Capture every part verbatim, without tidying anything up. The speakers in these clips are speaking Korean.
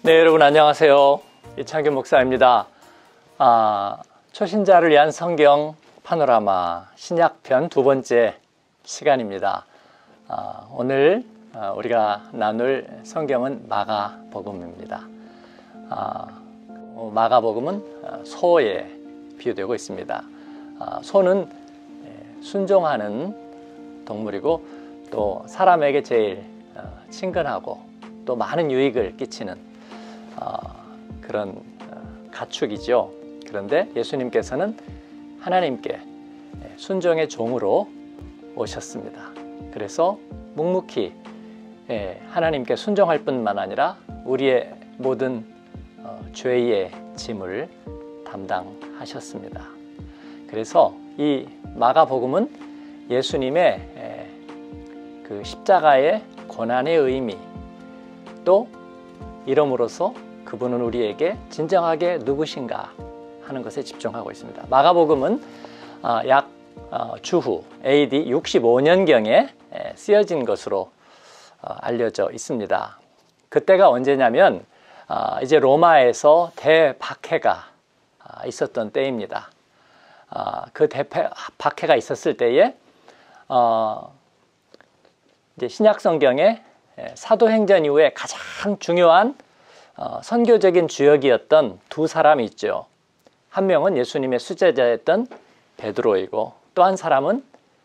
네, 여러분 안녕하세요. 이창규 목사입니다. 아, 초신자를 위한 성경 파노라마 신약편 두 번째 시간입니다. 아, 오늘 우리가 나눌 성경은 마가복음입니다. 아, 마가복음은 소에 비유되고 있습니다. 아, 소는 순종하는 동물이고 또 사람에게 제일 친근하고 또 많은 유익을 끼치는 어, 그런 어, 가축이죠. 그런데 예수님께서는 하나님께 순종의 종으로 오셨습니다. 그래서 묵묵히 예, 하나님께 순종할 뿐만 아니라 우리의 모든 어, 죄의 짐을 담당하셨습니다. 그래서 이 마가복음은 예수님의 에, 그 십자가의 고난의 의미 또 이름으로써 그분은 우리에게 진정하게 누구신가 하는 것에 집중하고 있습니다. 마가복음은 약 주후 에이디 육십오 년경에 쓰여진 것으로 알려져 있습니다. 그때가 언제냐면 이제 로마에서 대박해가 있었던 때입니다. 그 대박해가 있었을 때에 이제 신약 성경에 사도행전 이후에 가장 중요한 어, 선교적인 주역이었던 두 사람이 있죠. 한 명은 예수님의 수제자였던 베드로이고 또 한 사람은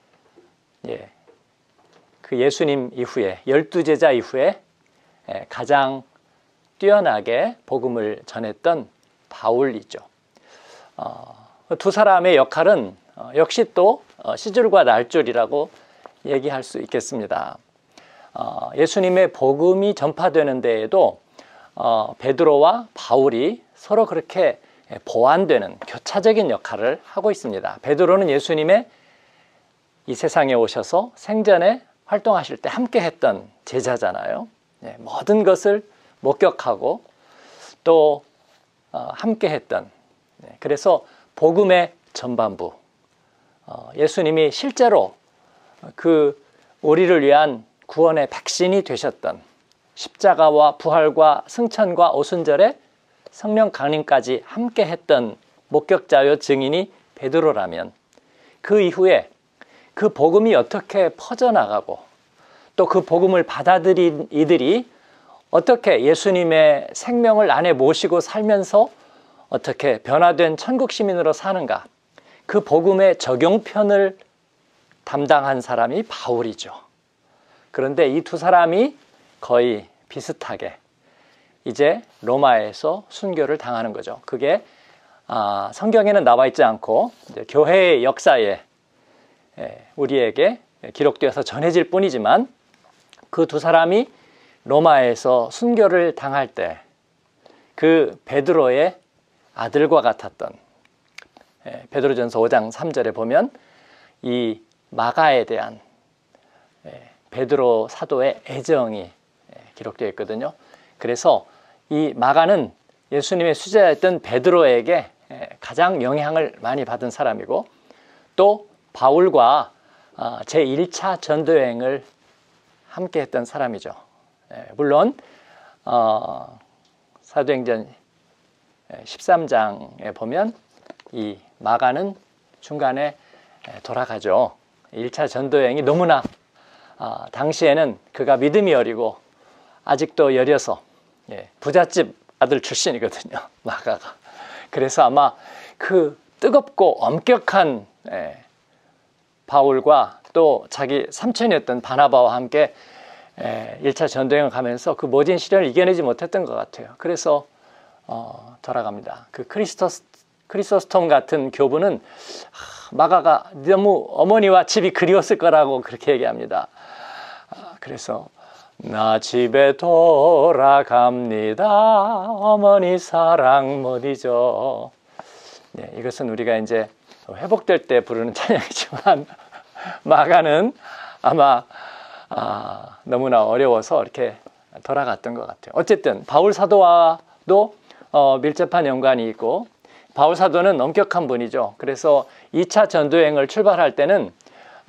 예, 그 예수님 이후에 열두 제자 이후에 예, 가장 뛰어나게 복음을 전했던 바울이죠. 어, 두 사람의 역할은 어, 역시 또 어, 시줄과 날줄이라고 얘기할 수 있겠습니다. 어, 예수님의 복음이 전파되는 데에도 어, 베드로와 바울이 서로 그렇게 보완되는 교차적인 역할을 하고 있습니다. 베드로는 예수님의 이 세상에 오셔서 생전에 활동하실 때 함께 했던 제자잖아요. 네, 모든 것을 목격하고 또 어, 함께 했던 네, 그래서 복음의 전반부 어, 예수님이 실제로 그 우리를 위한 구원의 백신이 되셨던 십자가와 부활과 승천과 오순절에 성령 강림까지 함께 했던 목격자요 증인이 베드로라면 그 이후에 그 복음이 어떻게 퍼져나가고 또 그 복음을 받아들인 이들이 어떻게 예수님의 생명을 안에 모시고 살면서 어떻게 변화된 천국 시민으로 사는가 그 복음의 적용편을 담당한 사람이 바울이죠. 그런데 이 두 사람이 거의 비슷하게 이제 로마에서 순교를 당하는 거죠. 그게 아, 성경에는 나와 있지 않고 이제 교회의 역사에 예, 우리에게 기록되어서 전해질 뿐이지만 그 두 사람이 로마에서 순교를 당할 때 그 베드로의 아들과 같았던 예, 베드로전서 오 장 삼 절에 보면 이 마가에 대한 예, 베드로 사도의 애정이 기록되어 있거든요. 그래서 이 마가는 예수님의 수제자였던 베드로에게 가장 영향을 많이 받은 사람이고 또 바울과 제일 차 전도여행을 함께 했던 사람이죠. 물론 어, 사도행전 십삼 장에 보면 이 마가는 중간에 돌아가죠. 일 차 전도여행이 너무나 아, 당시에는 그가 믿음이 어리고 아직도 여려서 예, 부잣집 아들 출신이거든요. 마가가. 그래서 아마 그 뜨겁고 엄격한 예, 바울과 또 자기 삼촌이었던 바나바와 함께 예, 일 차 전도여행을 가면서 그 모진 시련을 이겨내지 못했던 것 같아요. 그래서 어, 돌아갑니다. 그 크리스토스, 크리소스톰 같은 교부는 하, 마가가 너무 어머니와 집이 그리웠을 거라고 그렇게 얘기합니다. 그래서 나 집에 돌아갑니다. 어머니 사랑 못 잊어. 네, 이것은 우리가 이제 회복될 때 부르는 찬양이지만 마가는 아마 아, 너무나 어려워서 이렇게 돌아갔던 것 같아요. 어쨌든 바울 사도와도 어, 밀접한 연관이 있고 바울 사도는 엄격한 분이죠. 그래서 이 차 전도여행을 출발할 때는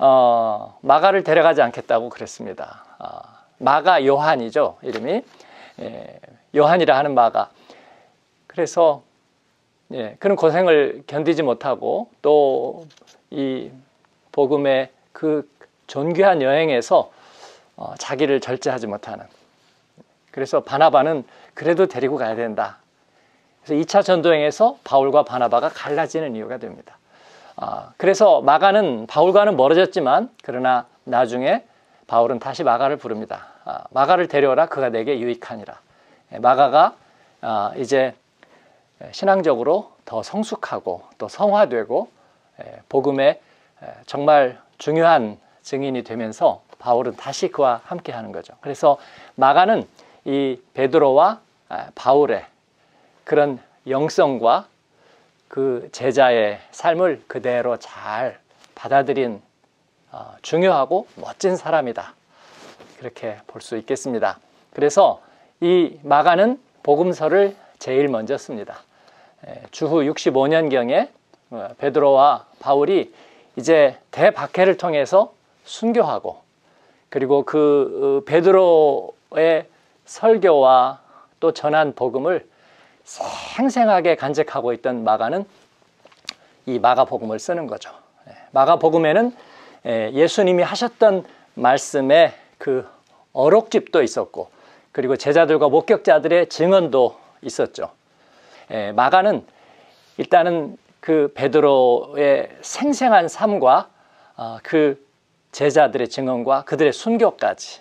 어, 마가를 데려가지 않겠다고 그랬습니다. 어, 마가 요한이죠, 이름이. 예, 요한이라 하는 마가. 그래서 예, 그런 고생을 견디지 못하고 또 이 복음의 그 존귀한 여행에서 어, 자기를 절제하지 못하는. 그래서 바나바는 그래도 데리고 가야 된다. 그래서 이 차 전도행에서 바울과 바나바가 갈라지는 이유가 됩니다. 아, 그래서 마가는 바울과는 멀어졌지만 그러나 나중에 바울은 다시 마가를 부릅니다. 아, 마가를 데려오라, 그가 내게 유익하니라. 예, 마가가 아, 이제 신앙적으로 더 성숙하고 또 성화되고 예, 복음의 예, 정말 중요한 증인이 되면서 바울은 다시 그와 함께 하는 거죠. 그래서 마가는 이 베드로와 아, 바울의 그런 영성과 그 제자의 삶을 그대로 잘 받아들인 어, 중요하고 멋진 사람이다. 그렇게 볼 수 있겠습니다. 그래서 이 마가는 복음서를 제일 먼저 씁니다. 에, 주후 육십오 년경에 어, 베드로와 바울이 이제 대박해를 통해서 순교하고 그리고 그 어, 베드로의 설교와 또 전한 복음을 생생하게 간직하고 있던 마가는 이 마가복음을 쓰는 거죠. 마가복음에는 예수님이 하셨던 말씀에 그 어록집도 있었고 그리고 제자들과 목격자들의 증언도 있었죠. 마가는 일단은 그 베드로의 생생한 삶과 그 제자들의 증언과 그들의 순교까지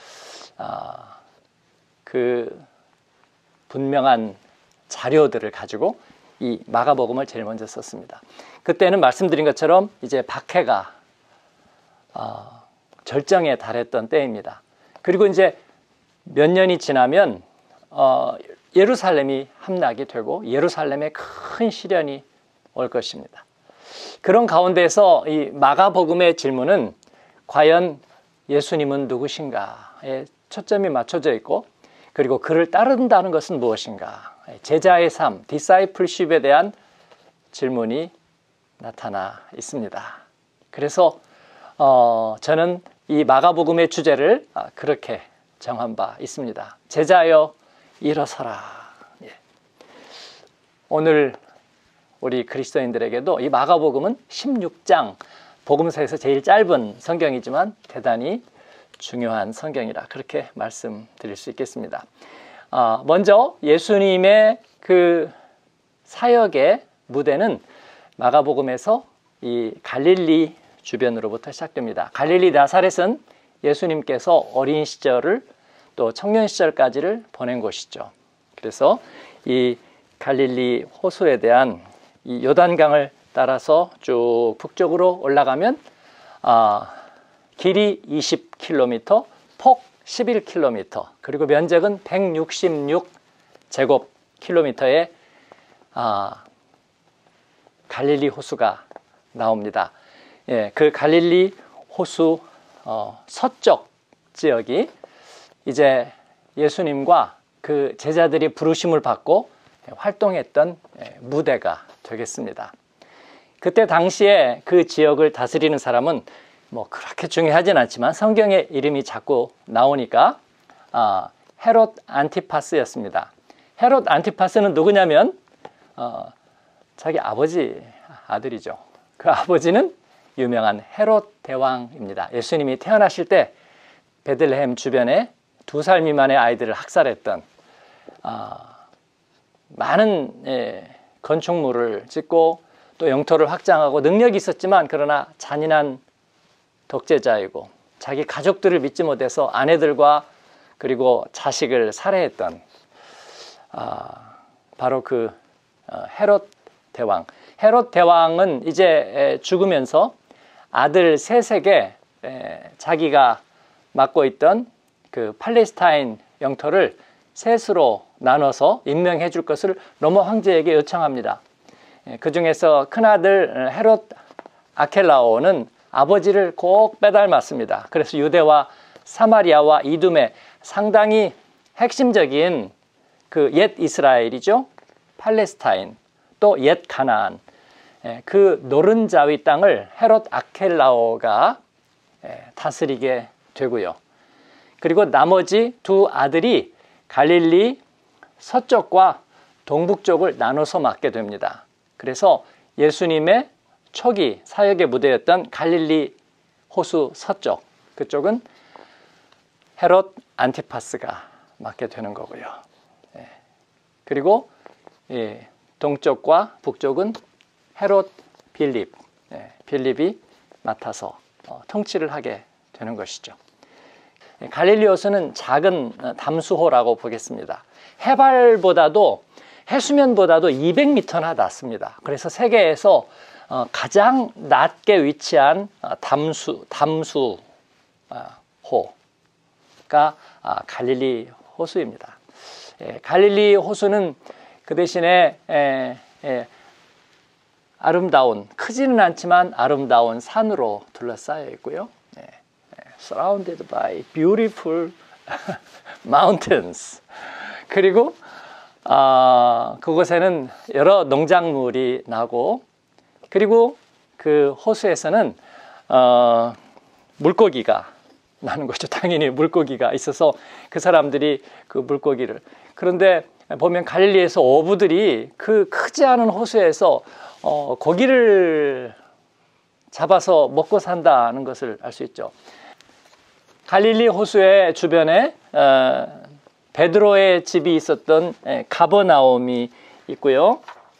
그 분명한 자료들을 가지고 이 마가복음을 제일 먼저 썼습니다. 그때는 말씀드린 것처럼 이제 박해가 어, 절정에 달했던 때입니다. 그리고 이제 몇 년이 지나면 어, 예루살렘이 함락이 되고 예루살렘에 큰 시련이 올 것입니다. 그런 가운데서 이 마가복음의 질문은 과연 예수님은 누구신가에 초점이 맞춰져 있고 그리고 그를 따른다는 것은 무엇인가? 제자의 삶, 디사이플십에 대한 질문이 나타나 있습니다. 그래서 어, 저는 이 마가복음의 주제를 그렇게 정한 바 있습니다. 제자여 일어서라. 예. 오늘 우리 그리스도인들에게도 이 마가복음은 십육 장, 복음서에서 제일 짧은 성경이지만 대단히 중요한 성경이라 그렇게 말씀드릴 수 있겠습니다. 어, 먼저 예수님의 그 사역의 무대는 마가복음에서 이 갈릴리 주변으로부터 시작됩니다. 갈릴리 나사렛은 예수님께서 어린 시절을 또 청년 시절까지를 보낸 곳이죠. 그래서 이 갈릴리 호수에 대한 이 요단강을 따라서 쭉 북쪽으로 올라가면 어, 길이 이십 킬로미터, 폭 십일 킬로미터, 그리고 면적은 백육십육 제곱킬로미터의 아, 갈릴리 호수가 나옵니다. 예, 그 갈릴리 호수 어, 서쪽 지역이 이제 예수님과 그 제자들이 부르심을 받고 활동했던 무대가 되겠습니다. 그때 당시에 그 지역을 다스리는 사람은 뭐 그렇게 중요하진 않지만 성경에 이름이 자꾸 나오니까 어, 헤롯 안티파스였습니다. 헤롯 안티파스는 누구냐면 어, 자기 아버지 아들이죠. 그 아버지는 유명한 헤롯 대왕입니다. 예수님이 태어나실 때 베들레헴 주변에 두 살 미만의 아이들을 학살했던 어, 많은 예, 건축물을 짓고 또 영토를 확장하고 능력이 있었지만 그러나 잔인한 독재자이고 자기 가족들을 믿지 못해서 아내들과 그리고 자식을 살해했던 아, 바로 그 헤롯 대왕. 헤롯 대왕은 이제 죽으면서 아들 셋에게 자기가 맡고 있던 그 팔레스타인 영토를 셋으로 나눠서 임명해 줄 것을 로마 황제에게 요청합니다. 그 중에서 큰아들 헤롯 아켈라오는 아버지를 꼭 빼닮았습니다. 그래서 유대와 사마리아와 이두메 상당히 핵심적인 그 옛 이스라엘이죠. 팔레스타인 또 옛 가나안 그 노른자위 땅을 헤롯 아켈라오가 다스리게 되고요. 그리고 나머지 두 아들이 갈릴리 서쪽과 동북쪽을 나눠서 맡게 됩니다. 그래서 예수님의 초기 사역의 무대였던 갈릴리 호수 서쪽, 그쪽은 헤롯 안티파스가 맡게 되는 거고요. 예. 그리고 예, 동쪽과 북쪽은 헤롯 빌립, 예, 빌립이 맡아서 어, 통치를 하게 되는 것이죠. 예, 갈릴리 호수는 작은 담수호라고 보겠습니다. 해발보다도 해수면보다도 이백 미터나 낮습니다. 그래서 세계에서 어, 가장 낮게 위치한 어, 담수 담수 어, 호가 아, 갈릴리 호수입니다. 예, 갈릴리 호수는 그 대신에 에, 에, 아름다운, 크지는 않지만 아름다운 산으로 둘러싸여 있고요. 예, 예, surrounded by beautiful mountains. 그리고 어, 그곳에는 여러 농작물이 나고, 그리고 그 호수에서는 어, 물고기가 나는 거죠. 당연히 물고기가 있어서 그 사람들이 그 물고기를, 그런데 보면 갈릴리에서 어부들이 그 크지 않은 호수에서 어, 고기를 잡아서 먹고 산다는 것을 알 수 있죠. 갈릴리 호수의 주변에 어, 베드로의 집이 있었던 예, 가버나움이 있고요.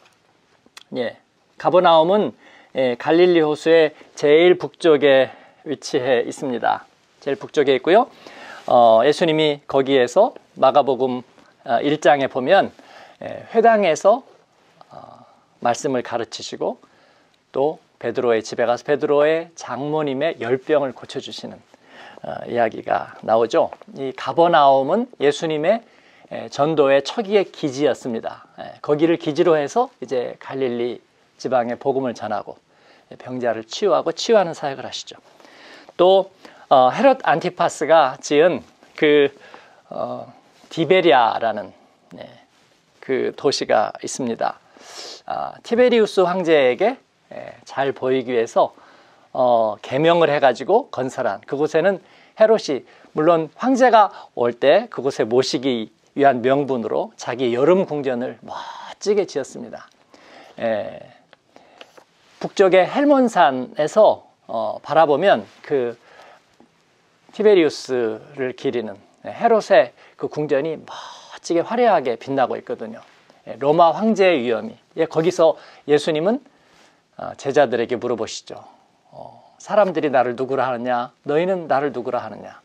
예, 가버나움은 예, 갈릴리 호수의 제일 북쪽에 위치해 있습니다. 제일 북쪽에 있고요. 어, 예수님이 거기에서 마가복음 어, 일 장에 보면 예, 회당에서 어, 말씀을 가르치시고, 또 베드로의 집에 가서 베드로의 장모님의 열병을 고쳐주시는 어, 이야기가 나오죠. 이 가버나움은 예수님의 에, 전도의 초기의 기지였습니다. 에, 거기를 기지로 해서 이제 갈릴리 지방에 복음을 전하고 병자를 치유하고 치유하는 사역을 하시죠. 또 어, 헤롯 안티파스가 지은 그 어, 디베리아라는 네, 그 도시가 있습니다. 아, 티베리우스 황제에게 에, 잘 보이기 위해서 어, 개명을 해가지고 건설한, 그곳에는 헤롯이 물론 황제가 올 때 그곳에 모시기 위한 명분으로 자기 여름 궁전을 멋지게 지었습니다. 에, 북쪽의 헬몬산에서 어, 바라보면 그 티베리우스를 기리는 헤롯의 그 궁전이 멋지게 화려하게 빛나고 있거든요. 에, 로마 황제의 위엄이. 예, 거기서 예수님은 어, 제자들에게 물어보시죠. 어, 사람들이 나를 누구라 하느냐? 너희는 나를 누구라 하느냐?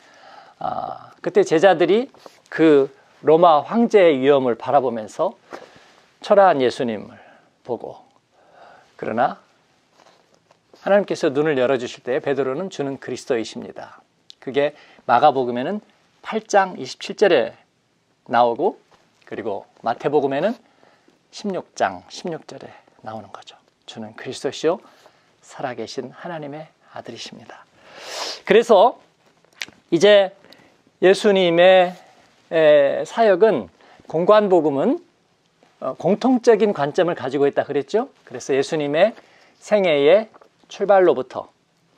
아, 그때 제자들이 그 로마 황제의 위엄을 바라보면서 초라한 예수님을 보고, 그러나 하나님께서 눈을 열어주실 때 베드로는 주는 그리스도이십니다. 그게 마가복음에는 팔 장 이십칠 절에 나오고, 그리고 마태복음에는 십육 장 십육 절에 나오는 거죠. 주는 그리스도시요 살아계신 하나님의 아들이십니다. 그래서 이제 예수님의 사역은, 공관복음은 공통적인 관점을 가지고 있다 그랬죠. 그래서 예수님의 생애의 출발로부터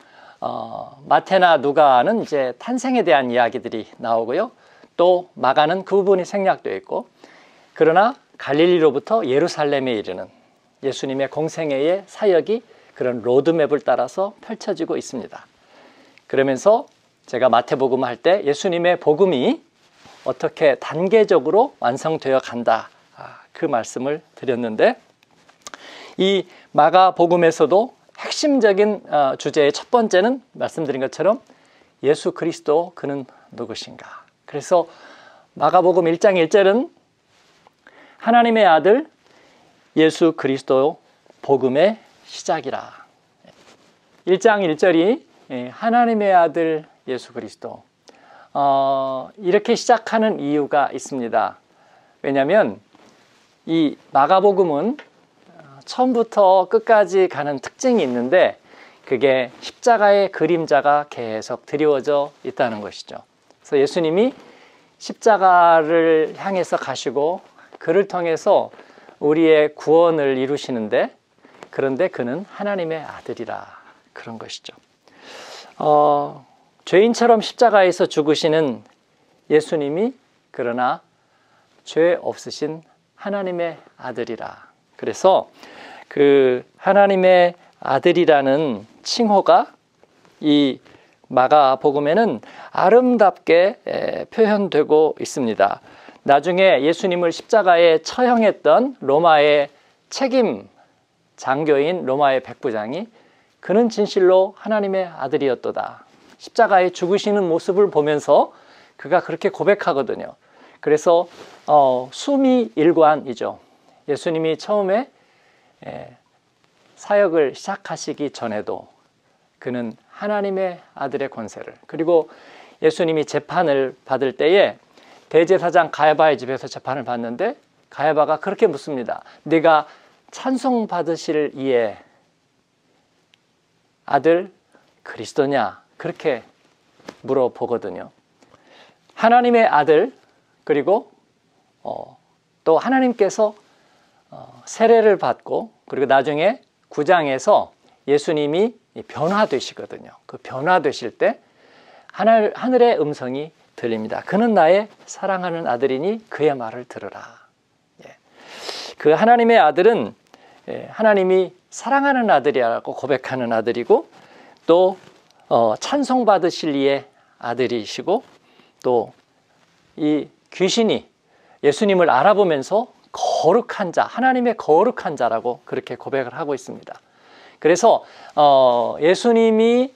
어, 마태나 누가는 이제 탄생에 대한 이야기들이 나오고요. 또 마가는 그 부분이 생략되어 있고, 그러나 갈릴리로부터 예루살렘에 이르는 예수님의 공생애의 사역이 그런 로드맵을 따라서 펼쳐지고 있습니다. 그러면서 제가 마태복음 할 때 예수님의 복음이 어떻게 단계적으로 완성되어 간다, 그 말씀을 드렸는데, 이 마가복음에서도 핵심적인 주제의 첫 번째는 말씀드린 것처럼 예수 그리스도 그는 누구신가. 그래서 마가복음 일 장 일 절은 하나님의 아들 예수 그리스도 복음의 시작이라. 일 장 일 절이 하나님의 아들 예수 그리스도, 어, 이렇게 시작하는 이유가 있습니다. 왜냐하면 이 마가복음은 처음부터 끝까지 가는 특징이 있는데, 그게 십자가의 그림자가 계속 드리워져 있다는 것이죠. 그래서 예수님이 십자가를 향해서 가시고 그를 통해서 우리의 구원을 이루시는데, 그런데 그는 하나님의 아들이라, 그런 것이죠. 어, 죄인처럼 십자가에서 죽으시는 예수님이 그러나 죄 없으신 하나님의 아들이라. 그래서 그 하나님의 아들이라는 칭호가 이 마가복음에는 아름답게 표현되고 있습니다. 나중에 예수님을 십자가에 처형했던 로마의 책임 장교인 로마의 백부장이 그는 진실로 하나님의 아들이었도다. 십자가에 죽으시는 모습을 보면서 그가 그렇게 고백하거든요. 그래서 어, 숨이 일관이죠. 예수님이 처음에 에, 사역을 시작하시기 전에도 그는 하나님의 아들의 권세를, 그리고 예수님이 재판을 받을 때에 대제사장 가야바의 집에서 재판을 받는데 가야바가 그렇게 묻습니다. 네가 찬송받으실 이의 아들 그리스도냐? 그렇게 물어보거든요. 하나님의 아들, 그리고 어, 또 하나님께서 어, 세례를 받고, 그리고 나중에 구 장에서 예수님이 변화되시거든요. 그 변화되실 때 하늘, 하늘의 음성이 들립니다. 그는 나의 사랑하는 아들이니 그의 말을 들으라. 예. 그 하나님의 아들은 예, 하나님이 사랑하는 아들이라고 고백하는 아들이고, 또 어, 찬송받으실 이의 아들이시고, 또 이 귀신이 예수님을 알아보면서 거룩한 자, 하나님의 거룩한 자라고 그렇게 고백을 하고 있습니다. 그래서 어, 예수님이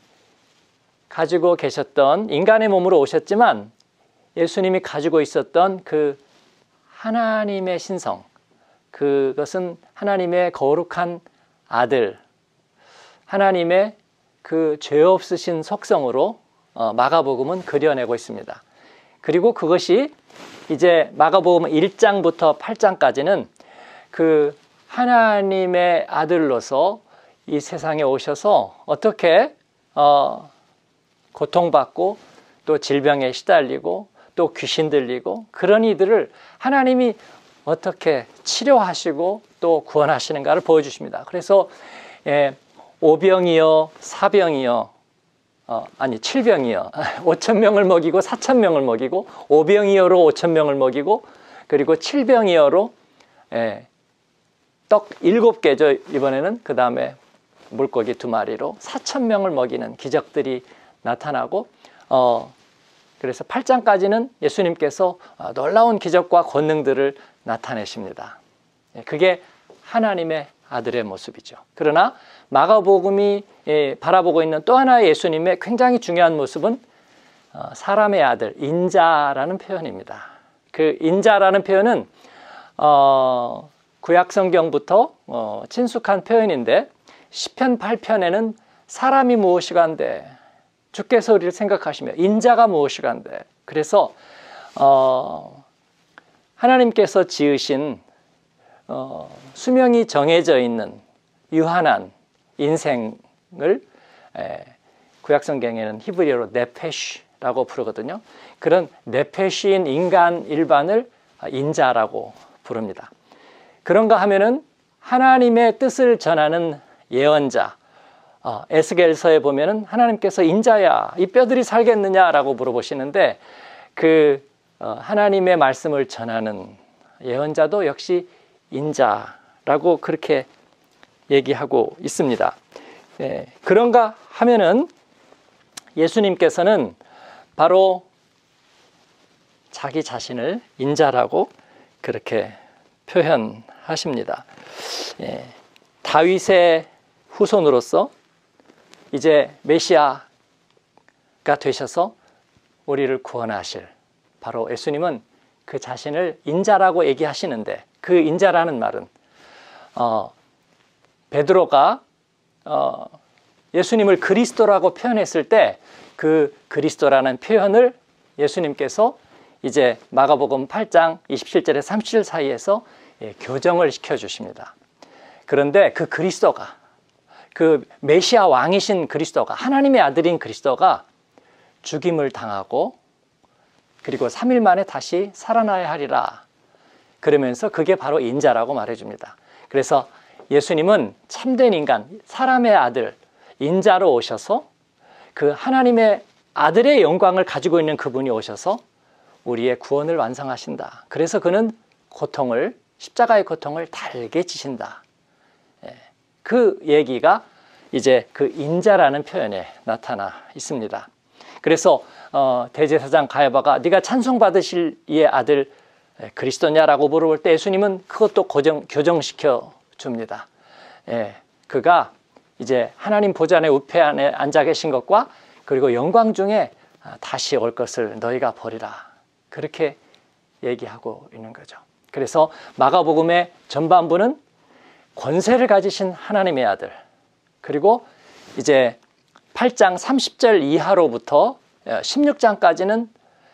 가지고 계셨던, 인간의 몸으로 오셨지만 예수님이 가지고 있었던 그 하나님의 신성, 그것은 하나님의 거룩한 아들, 하나님의 그 죄 없으신 속성으로 어, 마가복음은 그려내고 있습니다. 그리고 그것이 이제 마가복음 일 장부터 팔 장까지는 그 하나님의 아들로서 이 세상에 오셔서 어떻게 어, 고통받고 또 질병에 시달리고 또 귀신 들리고 그런 이들을 하나님이 어떻게 치료하시고 또 구원하시는가를 보여주십니다. 그래서 예, 오병이어 사병이어 어, 아니 칠병이어 오천 명을 먹이고 사천 명을 먹이고, 오병이어로 오천 명을 먹이고, 그리고 칠병이어로 예, 떡 일곱 개죠 이번에는. 그 다음에 물고기 두 마리로 사천 명을 먹이는 기적들이 나타나고, 어, 그래서 팔 장까지는 예수님께서 놀라운 기적과 권능들을 나타내십니다. 그게 하나님의 아들의 모습이죠. 그러나 마가복음이 바라보고 있는 또 하나의 예수님의 굉장히 중요한 모습은 사람의 아들, 인자라는 표현입니다. 그 인자라는 표현은 어, 구약성경부터 어, 친숙한 표현인데, 시편 팔 편에는 사람이 무엇이간데 주께서 우리를 생각하시며 인자가 무엇이간데, 그래서 어, 하나님께서 지으신 어, 수명이 정해져 있는 유한한 인생을 에, 구약성경에는 히브리어로 네페시라고 부르거든요. 그런 네페시인 인간 일반을 인자라고 부릅니다. 그런가 하면은 하나님의 뜻을 전하는 예언자, 어, 에스겔서에 보면은 하나님께서 인자야, 이 뼈들이 살겠느냐라고 물어보시는데, 그 어, 하나님의 말씀을 전하는 예언자도 역시 인자라고 그렇게 얘기하고 있습니다. 예, 그런가 하면은 예수님께서는 바로 자기 자신을 인자라고 그렇게 표현하십니다. 예, 다윗의 후손으로서 이제 메시아가 되셔서 우리를 구원하실 바로 예수님은 그 자신을 인자라고 얘기하시는데, 그 인자라는 말은 어, 베드로가 어, 예수님을 그리스도라고 표현했을 때 그 그리스도라는 표현을 예수님께서 이제 마가복음 팔 장 이십칠 절에 삼십 절 사이에서 예, 교정을 시켜주십니다. 그런데 그 그리스도가, 그 메시아 왕이신 그리스도가, 하나님의 아들인 그리스도가 죽임을 당하고 그리고 삼 일 만에 다시 살아나야 하리라, 그러면서 그게 바로 인자라고 말해줍니다. 그래서 예수님은 참된 인간, 사람의 아들, 인자로 오셔서 그 하나님의 아들의 영광을 가지고 있는 그분이 오셔서 우리의 구원을 완성하신다. 그래서 그는 고통을, 십자가의 고통을 달게 지신다. 그 얘기가 이제 그 인자라는 표현에 나타나 있습니다. 그래서 어, 대제사장 가야바가 네가 찬송받으실 이의 아들 그리스도냐라고 물어볼 때 예수님은 그것도 고정, 교정시켜 줍니다. 예, 그가 이제 하나님 보좌의 우패 안에 앉아 계신 것과 그리고 영광 중에 다시 올 것을 너희가 보리라. 그렇게 얘기하고 있는 거죠. 그래서 마가복음의 전반부는 권세를 가지신 하나님의 아들, 그리고 이제 팔 장 삼십 절 이하로부터 십육 장까지는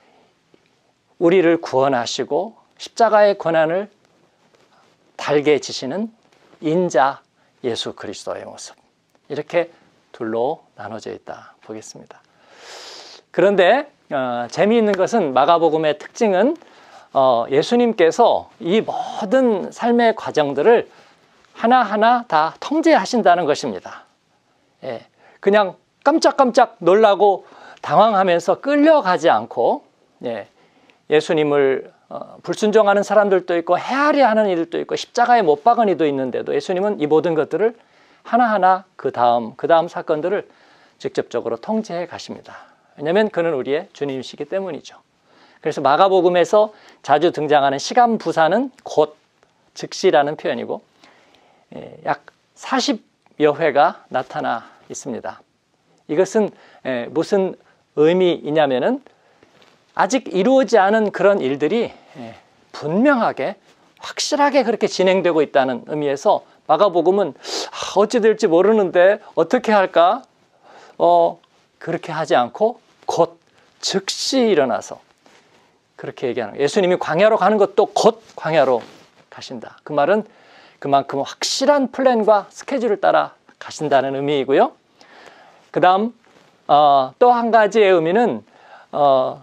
우리를 구원하시고 십자가의 고난을 달게 지시는 인자 예수 그리스도의 모습, 이렇게 둘로 나눠져 있다 보겠습니다. 그런데 어, 재미있는 것은 마가복음의 특징은 어, 예수님께서 이 모든 삶의 과정들을 하나하나 다 통제하신다는 것입니다. 예, 그냥 깜짝깜짝 놀라고 당황하면서 끌려가지 않고, 예, 예수님을 어, 불순종하는 사람들도 있고 헤아려 하는 이들도 있고 십자가에 못 박은 이도 있는데도 예수님은 이 모든 것들을 하나하나 그 다음 그 다음 사건들을 직접적으로 통제해 가십니다. 왜냐하면 그는 우리의 주님이시기 때문이죠. 그래서 마가복음에서 자주 등장하는 시간부사는 곧, 즉시라는 표현이고 약 사십여 회가 나타나 있습니다. 이것은 무슨 의미이냐면은 아직 이루어지지 않은 그런 일들이 분명하게 확실하게 그렇게 진행되고 있다는 의미에서 마가복음은 어찌 될지 모르는데 어떻게 할까? 어, 그렇게 하지 않고 곧 즉시 일어나서 그렇게 얘기하는 거예요. 예수님이 광야로 가는 것도 곧 광야로 가신다. 그 말은 그만큼 확실한 플랜과 스케줄을 따라 가신다는 의미이고요. 그 다음 어, 또 한 가지의 의미는 어,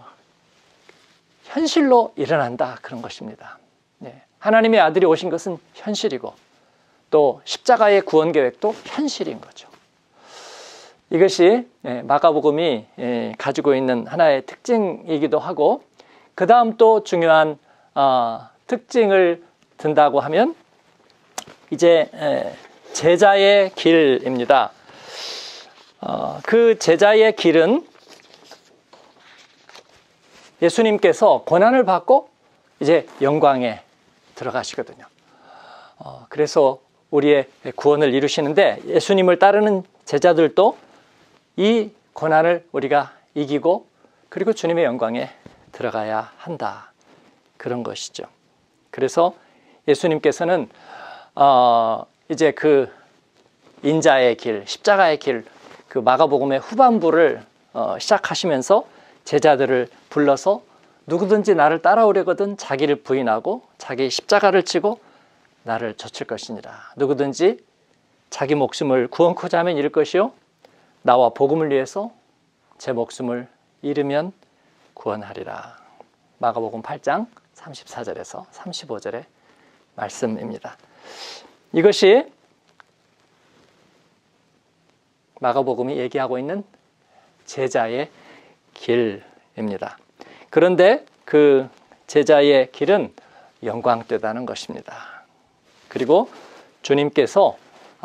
현실로 일어난다, 그런 것입니다. 네. 하나님의 아들이 오신 것은 현실이고 또 십자가의 구원 계획도 현실인 거죠. 이것이 마가복음이 가지고 있는 하나의 특징이기도 하고, 그 다음 또 중요한 특징을 든다고 하면 이제 제자의 길입니다. 그 제자의 길은 예수님께서 고난을 받고 이제 영광에 들어가시거든요. 그래서 우리의 구원을 이루시는데 예수님을 따르는 제자들도 이 고난을 우리가 이기고 그리고 주님의 영광에 들어가야 한다, 그런 것이죠. 그래서 예수님께서는 어 이제 그 인자의 길, 십자가의 길, 그 마가복음의 후반부를 어 시작하시면서 제자들을 불러서 누구든지 나를 따라오려거든 자기를 부인하고 자기 십자가를 지고 나를 좇을 것이니라. 누구든지 자기 목숨을 구원코자 하면 잃을 것이요 나와 복음을 위해서 제 목숨을 잃으면 구원하리라. 마가복음 팔 장 삼십사 절에서 삼십오 절의 말씀입니다. 이것이 마가복음이 얘기하고 있는 제자의 길입니다. 그런데 그 제자의 길은 영광되다는 것입니다. 그리고 주님께서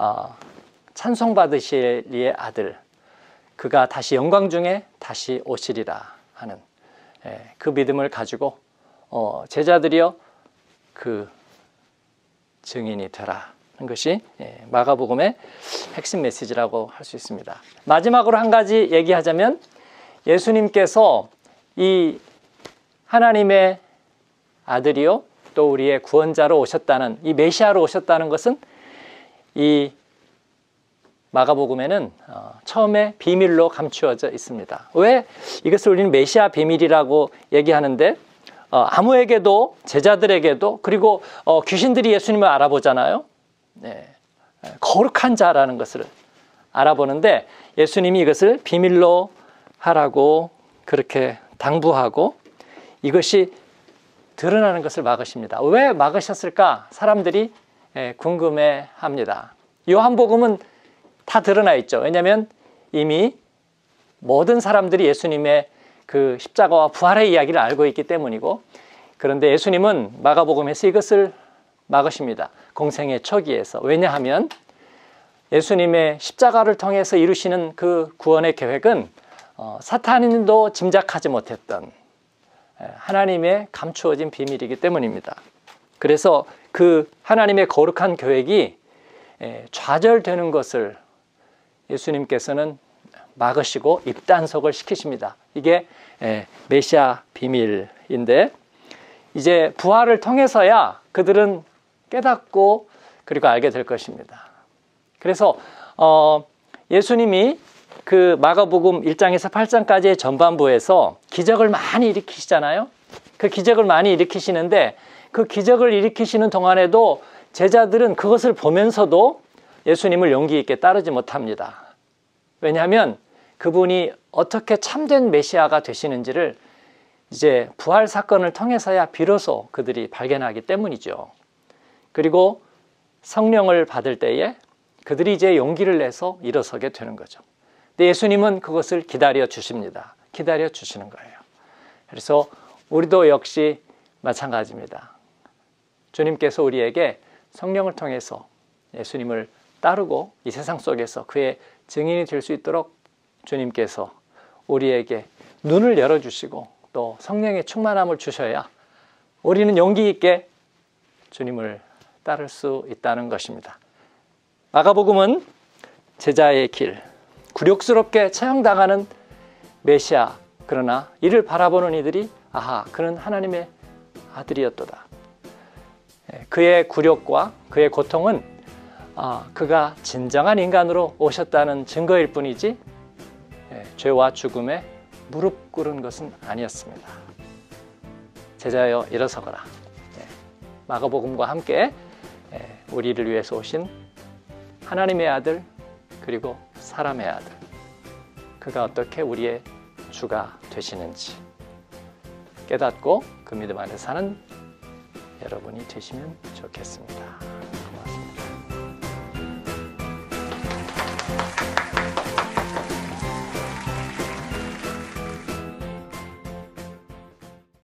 찬송받으실 이의 아들, 그가 다시 영광 중에 다시 오시리라 하는 그 믿음을 가지고 제자들이여 그 증인이 되라 하는 것이 마가복음의 핵심 메시지라고 할 수 있습니다. 마지막으로 한 가지 얘기하자면 예수님께서 이 하나님의 아들이요 또 우리의 구원자로 오셨다는, 이 메시아로 오셨다는 것은 이 마가복음에는 처음에 비밀로 감추어져 있습니다. 왜 이것을 우리는 메시아 비밀이라고 얘기하는데 아무에게도, 제자들에게도, 그리고 귀신들이 예수님을 알아보잖아요. 네. 거룩한 자라는 것을 알아보는데 예수님이 이것을 비밀로 하라고 그렇게 당부하고 이것이 드러나는 것을 막으십니다. 왜 막으셨을까? 사람들이 궁금해합니다. 요한복음은 다 드러나 있죠. 왜냐하면 이미 모든 사람들이 예수님의 그 십자가와 부활의 이야기를 알고 있기 때문이고, 그런데 예수님은 마가복음에서 이것을 막으십니다. 공생의 초기에서. 왜냐하면 예수님의 십자가를 통해서 이루시는 그 구원의 계획은 어, 사탄인도 짐작하지 못했던 하나님의 감추어진 비밀이기 때문입니다. 그래서 그 하나님의 거룩한 계획이 좌절되는 것을 예수님께서는 막으시고 입단속을 시키십니다. 이게 메시아 비밀인데, 이제 부활을 통해서야 그들은 깨닫고 그리고 알게 될 것입니다. 그래서 어, 예수님이 그 마가복음 일 장에서 팔 장까지의 전반부에서 기적을 많이 일으키시잖아요. 그 기적을 많이 일으키시는데, 그 기적을 일으키시는 동안에도 제자들은 그것을 보면서도 예수님을 용기 있게 따르지 못합니다. 왜냐하면 그분이 어떻게 참된 메시아가 되시는지를 이제 부활 사건을 통해서야 비로소 그들이 발견하기 때문이죠. 그리고 성령을 받을 때에 그들이 이제 용기를 내서 일어서게 되는 거죠. 근데 예수님은 그것을 기다려 주십니다. 기다려 주시는 거예요. 그래서 우리도 역시 마찬가지입니다. 주님께서 우리에게 성령을 통해서 예수님을 따르고 이 세상 속에서 그의 증인이 될 수 있도록 주님께서 우리에게 눈을 열어주시고 또 성령의 충만함을 주셔야 우리는 용기 있게 주님을 따를 수 있다는 것입니다. 마가복음은 제자의 길, 굴욕스럽게 처형당하는 메시아, 그러나 이를 바라보는 이들이 아하, 그는 하나님의 아들이었도다. 그의 굴욕과 그의 고통은 아, 그가 진정한 인간으로 오셨다는 증거일 뿐이지 죄와 죽음에 무릎 꿇은 것은 아니었습니다. 제자여 일어서거라. 마가복음과 함께 우리를 위해서 오신 하나님의 아들, 그리고 사람의 아들, 그가 어떻게 우리의 주가 되시는지 깨닫고 그 믿음 안에 사는 여러분이 되시면 좋겠습니다.